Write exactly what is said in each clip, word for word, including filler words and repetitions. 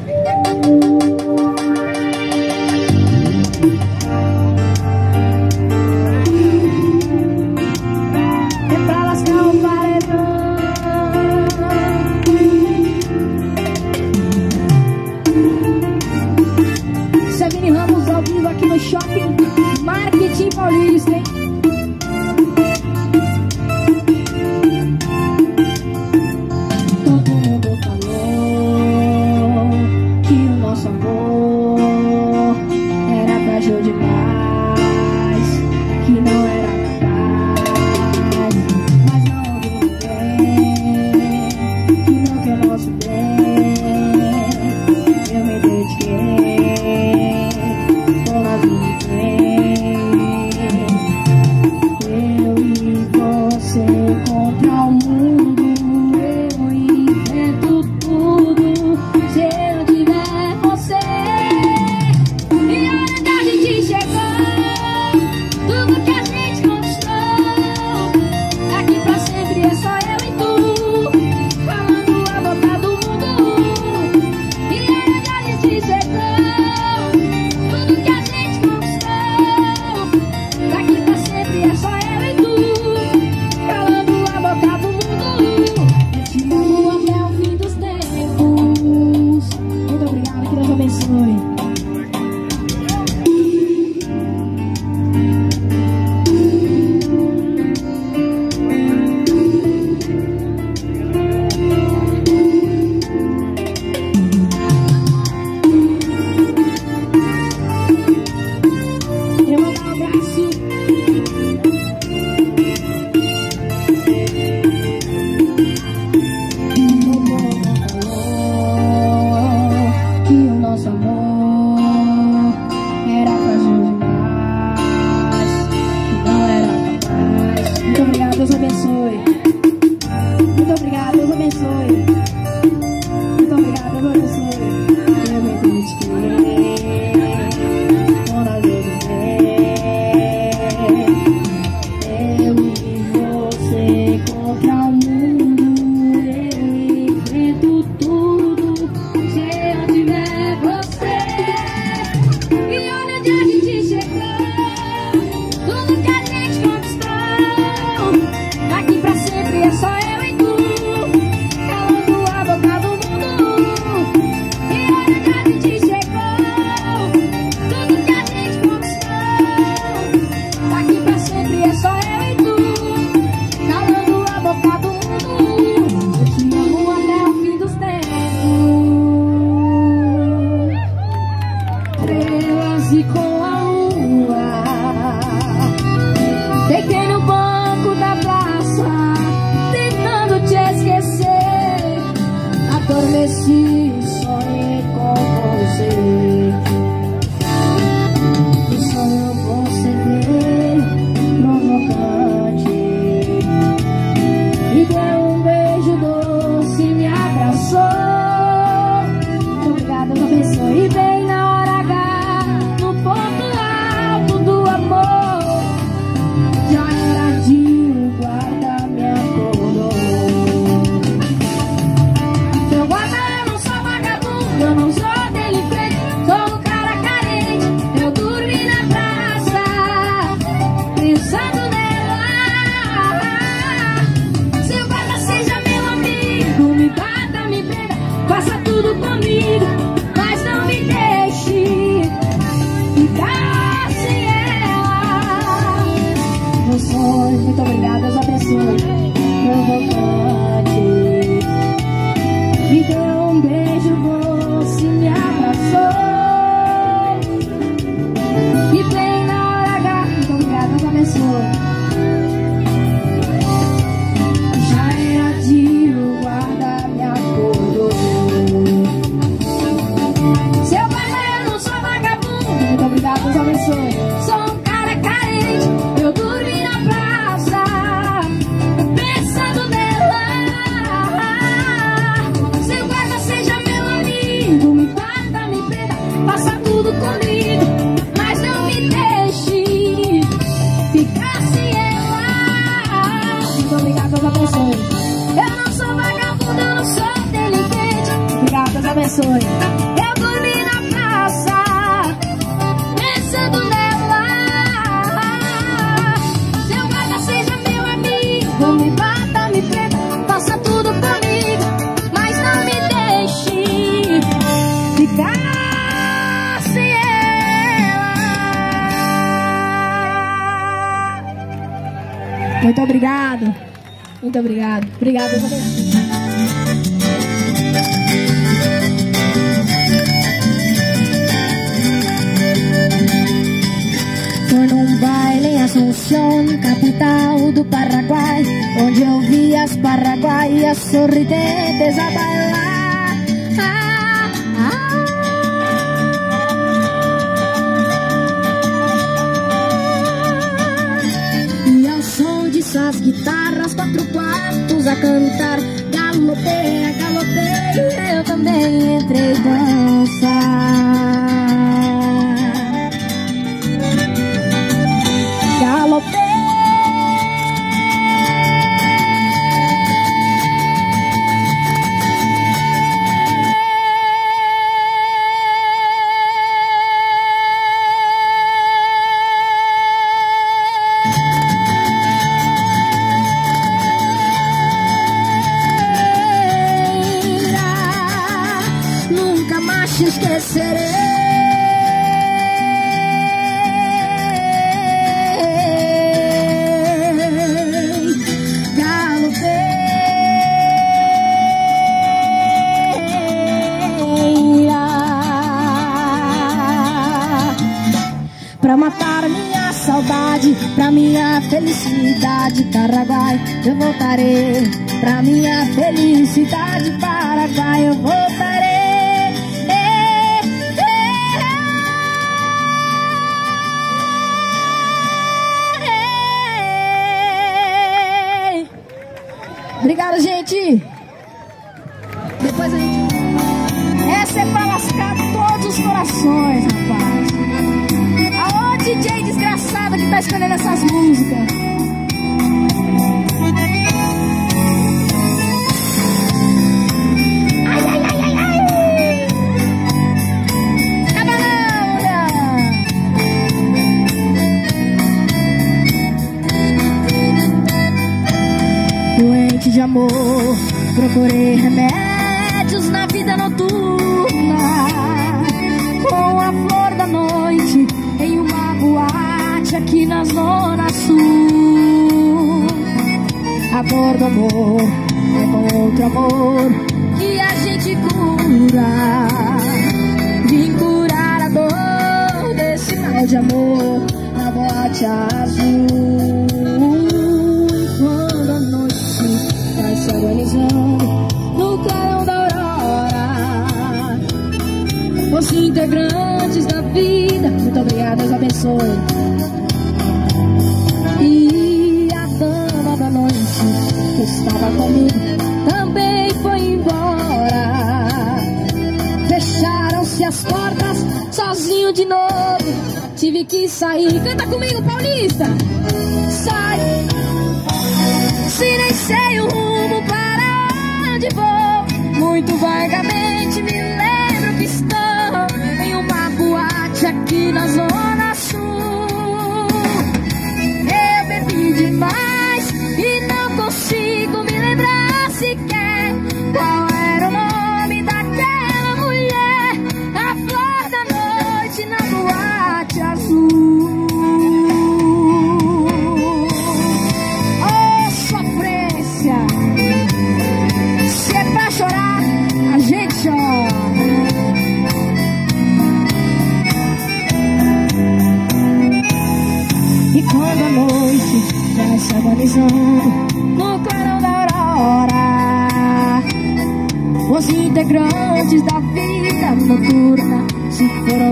abençoe. Muito obrigado. Muito obrigado. Obrigado, Deus abençoe. Foi num baile em Asunción, capital do Paraguai, onde eu vi as paraguaias sorridentes a bailar. Ah, ah. E ao som de suas guitarras, quatro quartos a cantar, galopei, galopei, eu também entrei dançar. Galopei. Nunca mais te esquecerei. Pra matar minha saudade, pra minha felicidade, Paraguai, eu voltarei. Pra minha felicidade, Paraguai, eu voltarei. Obrigada, gente. Depois a gente... Essa é pra lascar todos os corações, rapaz. Alô, D J desgraçado que tá escolhendo essas músicas. Ai, ai, ai, ai, ai. Acaba não, doente de amor, procurei remédios na vida noturna, com a flor da noite em uma boate aqui na Zona Sul. A dor do amor é com outro amor que a gente cura. Vim curar a dor desse mal de amor na boate azul. Quando a noite vai se agonizando no clarão da aurora, os integrantes da vida, muito obrigado, Deus abençoe. E a dama da noite que estava comigo também foi embora. Fecharam-se as portas, sozinho de novo, tive que sair. Canta comigo, Paulista! Sai! Se nem sei o rumo para onde vou, muito vagamente me lembro que estou em uma boate aqui na Zona Sul. Eu bebi demais e não consigo me lembrar sequer qual era o nome daquela mulher, a flor da noite na boate azul. Oh, sofrência! Se é pra chorar, a gente chora. E quando a noite vai se agonizando no clarão da aurora, os integrantes da vida noturna se foram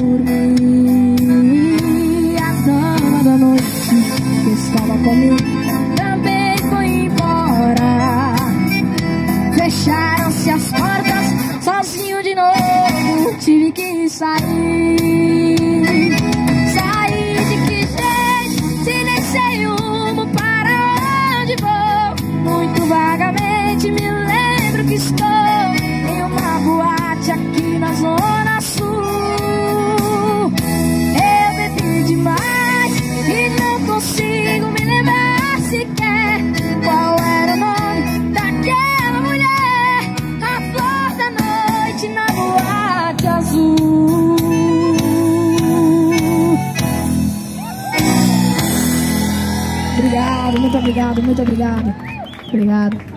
dormir. A dama da noite que estava comigo também foi embora. Fecharam-se as portas, sozinho de novo, tive que sair. Sair de que jeito, se nem sei o rumo para onde vou, muito vagamente me lembro que estou em uma boate aqui na Zona Sul. Eu bebi demais e não consigo me lembrar sequer qual era o nome daquela mulher, a flor da noite na boate azul. Obrigado. obrigado, muito obrigado, muito obrigado. Obrigado.